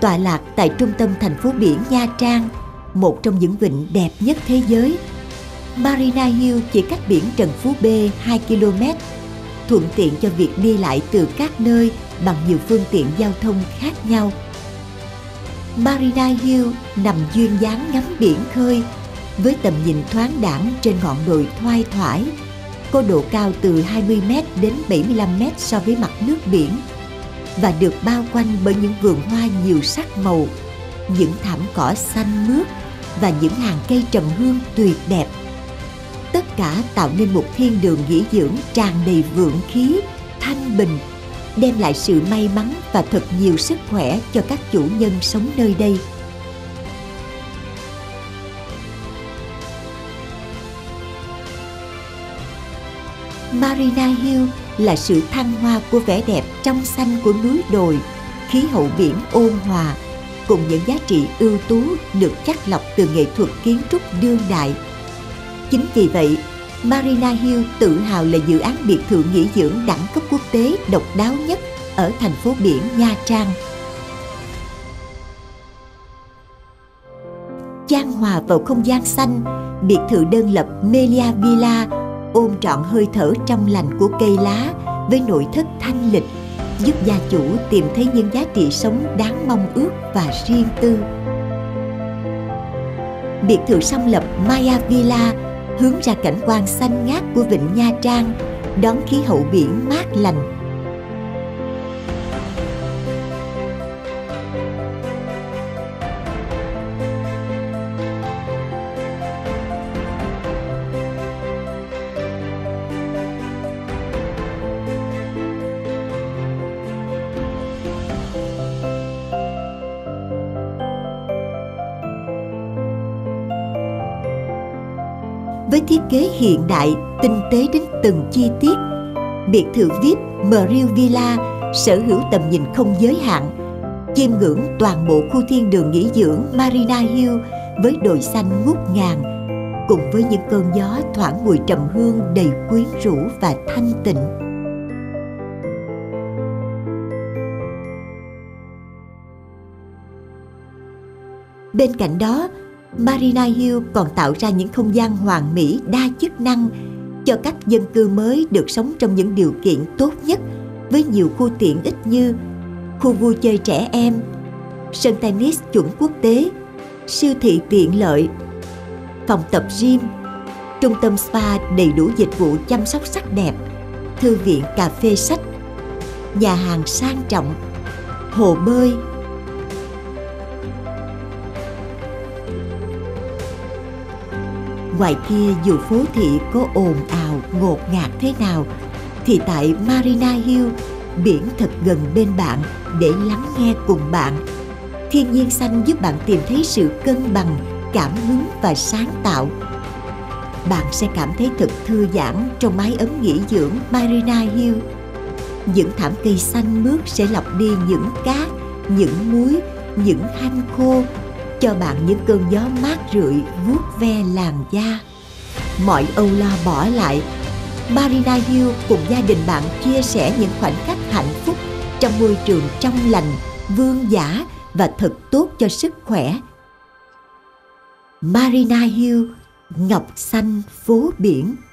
Tọa lạc tại trung tâm thành phố biển Nha Trang, một trong những vịnh đẹp nhất thế giới, Marina Hill chỉ cách biển Trần Phú B 2 km, thuận tiện cho việc đi lại từ các nơi bằng nhiều phương tiện giao thông khác nhau. Marina Hill nằm duyên dáng ngắm biển khơi, với tầm nhìn thoáng đãng trên ngọn đồi thoai thoải, có độ cao từ 20m đến 75m so với mặt nước biển, và được bao quanh bởi những vườn hoa nhiều sắc màu, những thảm cỏ xanh mướt và những hàng cây trầm hương tuyệt đẹp. Tất cả tạo nên một thiên đường nghỉ dưỡng tràn đầy vượng khí, thanh bình, đem lại sự may mắn và thật nhiều sức khỏe cho các chủ nhân sống nơi đây. Marina Hill là sự thăng hoa của vẻ đẹp trong xanh của núi đồi, khí hậu biển ôn hòa, cùng những giá trị ưu tú được chắt lọc từ nghệ thuật kiến trúc đương đại. Chính vì vậy, Marina Hill tự hào là dự án biệt thự nghỉ dưỡng đẳng cấp quốc tế độc đáo nhất ở thành phố biển Nha Trang. Chan hòa vào không gian xanh, biệt thự đơn lập Melia Villa ôm trọn hơi thở trong lành của cây lá với nội thất thanh lịch, giúp gia chủ tìm thấy những giá trị sống đáng mong ước và riêng tư. Biệt thự song lập Maya Villa hướng ra cảnh quan xanh ngát của vịnh Nha Trang, đón khí hậu biển mát lành. Với thiết kế hiện đại, tinh tế đến từng chi tiết, biệt thự VIP Merrill Villa sở hữu tầm nhìn không giới hạn, chiêm ngưỡng toàn bộ khu thiên đường nghỉ dưỡng Marina Hill với đồi xanh ngút ngàn, cùng với những cơn gió thoảng mùi trầm hương đầy quyến rũ và thanh tịnh. Bên cạnh đó, Marina Hill còn tạo ra những không gian hoàn mỹ đa chức năng cho các dân cư mới được sống trong những điều kiện tốt nhất, với nhiều khu tiện ích như khu vui chơi trẻ em, sân tennis chuẩn quốc tế, siêu thị tiện lợi, phòng tập gym, trung tâm spa đầy đủ dịch vụ chăm sóc sắc đẹp, thư viện cà phê sách, nhà hàng sang trọng, hồ bơi. Ngoài kia dù phố thị có ồn ào ngột ngạt thế nào, thì tại Marina Hill, biển thật gần bên bạn để lắng nghe cùng bạn. Thiên nhiên xanh giúp bạn tìm thấy sự cân bằng, cảm hứng và sáng tạo. Bạn sẽ cảm thấy thật thư giãn trong mái ấm nghỉ dưỡng Marina Hill. Những thảm cây xanh mướt sẽ lọc đi những cát, những muối, những hanh khô, cho bạn những cơn gió mát rượi vuốt ve làn da. Mọi âu lo bỏ lại, Marina Hill cùng gia đình bạn chia sẻ những khoảnh khắc hạnh phúc trong môi trường trong lành, vương giả và thật tốt cho sức khỏe. Marina Hill, ngọc xanh phố biển.